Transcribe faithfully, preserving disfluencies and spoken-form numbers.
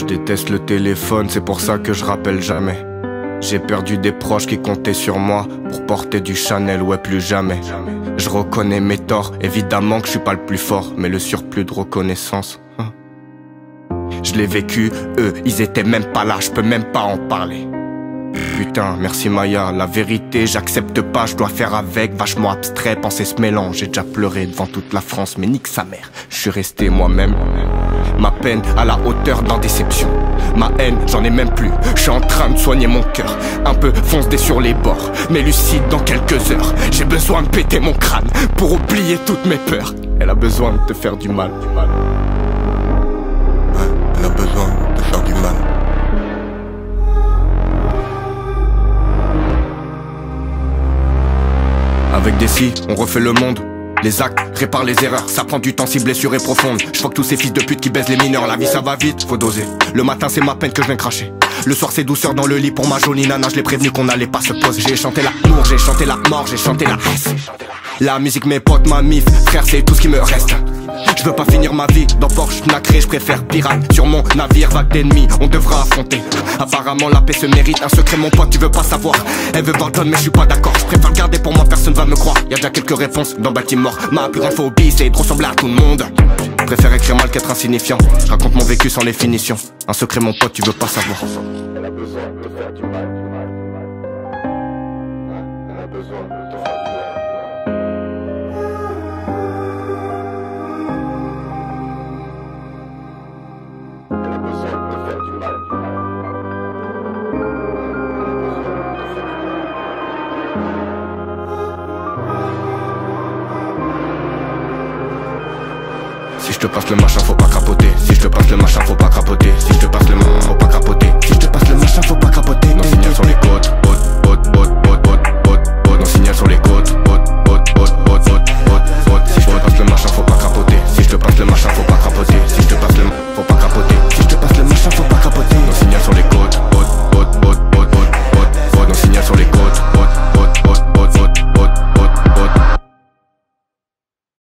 Je déteste le téléphone, c'est pour ça que je rappelle jamais. J'ai perdu des proches qui comptaient sur moi pour porter du Chanel, ouais plus jamais. Je reconnais mes torts, évidemment que je suis pas le plus fort, mais le surplus de reconnaissance, hein. Je l'ai vécu, eux, ils étaient même pas là, je peux même pas en parler. Putain, merci Maya, la vérité j'accepte pas, je dois faire avec, vachement abstrait, penser ce mélange. J'ai déjà pleuré devant toute la France, mais nique sa mère, je suis resté moi-même. Ma peine à la hauteur d'un déception. Ma haine, j'en ai même plus, je suis en train de soigner mon cœur. Un peu foncé sur les bords, mais lucide dans quelques heures. J'ai besoin de péter mon crâne pour oublier toutes mes peurs. Elle a besoin de te faire du mal. Elle a besoin de te faire du mal. Avec des si, on refait le monde. Les actes réparent les erreurs, ça prend du temps si blessure est profonde. Je vois que tous ces fils de pute qui baisent les mineurs. La vie ça va vite, faut doser. Le matin c'est ma peine que je viens cracher. Le soir c'est douceur dans le lit pour ma jolie nana. Je l'ai prévenu qu'on allait pas se poser. J'ai chanté l'amour, j'ai chanté la mort, j'ai chanté la haine. La musique, mes potes, ma mif, frère c'est tout ce qui me reste. Je veux pas finir ma vie dans Porsche nacré, je préfère pirate. Sur mon navire, vague d'ennemis, on devra affronter. Apparemment la paix se mérite, un secret mon pote tu veux pas savoir. Elle veut voir John mais je suis pas d'accord, je préfère le garder pour moi, personne va me croire. Y'a déjà quelques réponses dans Baltimore. Ma plus grande phobie c'est de ressembler à tout le monde. Je préfère écrire mal qu'être insignifiant. Je raconte mon vécu sans définition. Un secret mon pote tu veux pas savoir. Elle a besoin de te faire du mal. Elle a besoin de te faire du mal. Si je te passe le machin faut pas crapoter. Si je te passe le machin faut pas crapoter. Si je te passe le machin faut pas crapoter. Si je te passe le machin faut pas crapoter. Non signal sur les côtes, haute, haute, haute.